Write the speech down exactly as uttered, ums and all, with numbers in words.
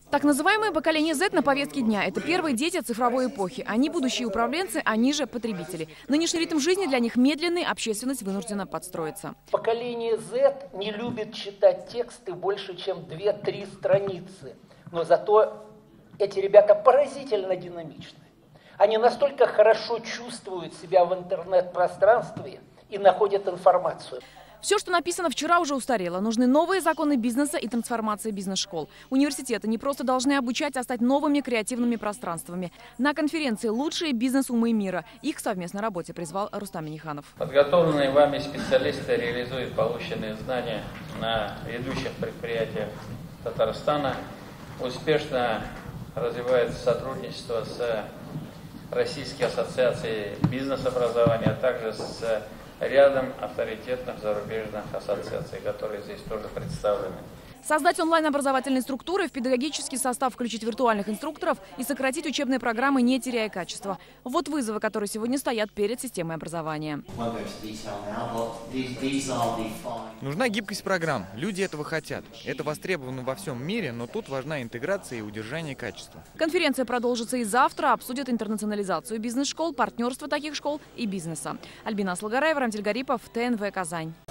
Так называемое поколение Z на повестке дня – это первые дети цифровой эпохи. Они будущие управленцы, они же потребители. Нынешний ритм жизни для них медленный, общественность вынуждена подстроиться. Поколение Z не любит читать тексты больше, чем две-три страницы. Но зато эти ребята поразительно динамичны. Они настолько хорошо чувствуют себя в интернет-пространстве и находят информацию. Все, что написано вчера, уже устарело. Нужны новые законы бизнеса и трансформация бизнес-школ. Университеты не просто должны обучать, а стать новыми креативными пространствами. На конференции «Лучшие бизнес-умы мира» их к совместной работе призвал Рустам Минниханов. Подготовленные вами специалисты реализуют полученные знания на ведущих предприятиях Татарстана. Успешно развивается сотрудничество с Российской ассоциацией бизнес-образования, а также с рядом авторитетных зарубежных ассоциаций, которые здесь тоже представлены. Создать онлайн-образовательные структуры, в педагогический состав включить виртуальных инструкторов и сократить учебные программы, не теряя качества. Вот вызовы, которые сегодня стоят перед системой образования. Нужна гибкость программ. Люди этого хотят. Это востребовано во всем мире, но тут важна интеграция и удержание качества. Конференция продолжится и завтра. Обсудят интернационализацию бизнес-школ, партнерство таких школ и бизнеса. Альбина Аслагараева, Рамзиль Гарипов, ТНВ Казань.